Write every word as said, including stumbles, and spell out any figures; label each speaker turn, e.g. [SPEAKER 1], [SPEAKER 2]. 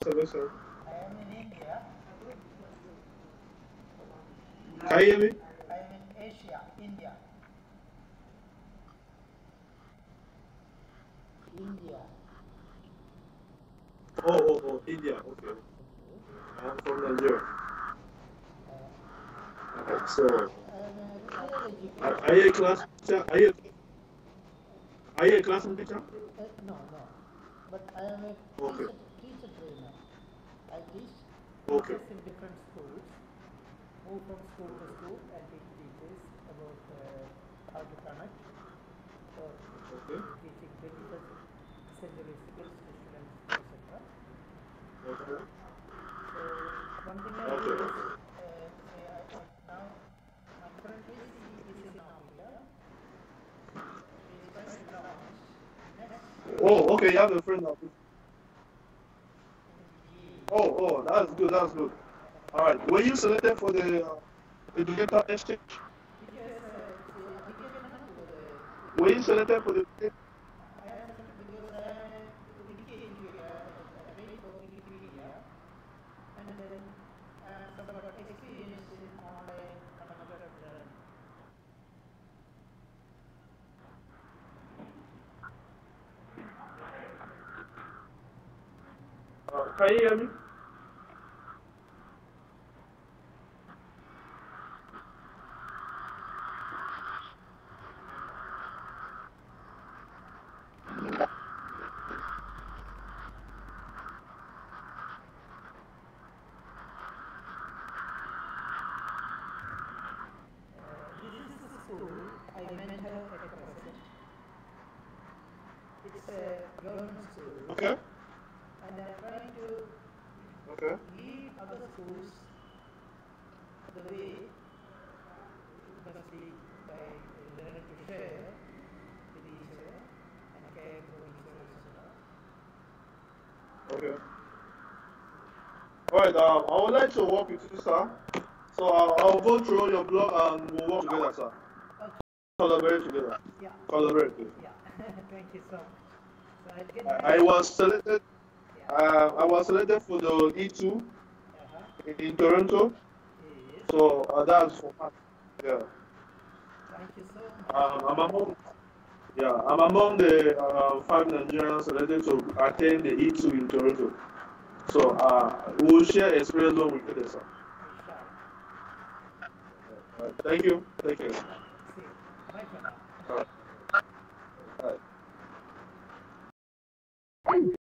[SPEAKER 1] Seven, seven.
[SPEAKER 2] I am in India.
[SPEAKER 1] Can you hear me?
[SPEAKER 2] I am in Asia, India. India.
[SPEAKER 1] Oh, oh, oh, India. Okay. I'm from Nigeria. Okay, so, are, are you a class teacher? Are you, are you a classroom teacher?
[SPEAKER 2] Uh, no, no. But I am a
[SPEAKER 1] Okay.
[SPEAKER 2] teacher, teacher trainer. I teach
[SPEAKER 1] Okay.
[SPEAKER 2] teachers in different schools. Move from school to school and teach teachers about uh, how to connect or
[SPEAKER 1] Okay.
[SPEAKER 2] teaching twenty-first century skills to students, et cetera.
[SPEAKER 1] Okay.
[SPEAKER 2] So one thing I
[SPEAKER 1] Okay.
[SPEAKER 2] do is uh, say I, I now my friend is, is in Africa. He is trying to launch next
[SPEAKER 1] Oh, okay. You have a friend now.
[SPEAKER 2] year.
[SPEAKER 1] Oh, oh, that's good. That's good. All right. Were you selected for the uh, educator exchange?
[SPEAKER 2] Because uh, see, education for the
[SPEAKER 1] Were you selected for the?
[SPEAKER 2] I am because I am a wiki educator. I train for Wikipedia, and then I am somewhat experienced in online connected learning.
[SPEAKER 1] Uh, can you hear me?
[SPEAKER 2] This is the school I mentor at present. It's a government school,
[SPEAKER 1] Okay.
[SPEAKER 2] and I'm trying to
[SPEAKER 1] Okay.
[SPEAKER 2] lead other schools the way must be by learning to share with each other and care for each other, et cetera.
[SPEAKER 1] Okay. All right. Um, I would like to work with you, sir. So I'll, I'll go through your blog and we'll work together, sir.
[SPEAKER 2] Okay.
[SPEAKER 1] Collaborate together.
[SPEAKER 2] Yeah.
[SPEAKER 1] Collaborate. Please.
[SPEAKER 2] Yeah. Thank you so much. So I'll get
[SPEAKER 1] I, I was selected.
[SPEAKER 2] Yeah.
[SPEAKER 1] Uh, I was selected for the E two
[SPEAKER 2] Uh-huh.
[SPEAKER 1] in Toronto.
[SPEAKER 2] Yes.
[SPEAKER 1] So uh, that's for us. Yeah.
[SPEAKER 2] Thank you so much.
[SPEAKER 1] Um, I'm among. Yeah, I'm among the uh, five Nigerians selected to attend the E two in Toronto. So uh, we'll share experience when we get there, sir.
[SPEAKER 2] Sure.
[SPEAKER 1] Uh, thank you. Thank you.
[SPEAKER 2] See you. Bye for now.
[SPEAKER 1] All right.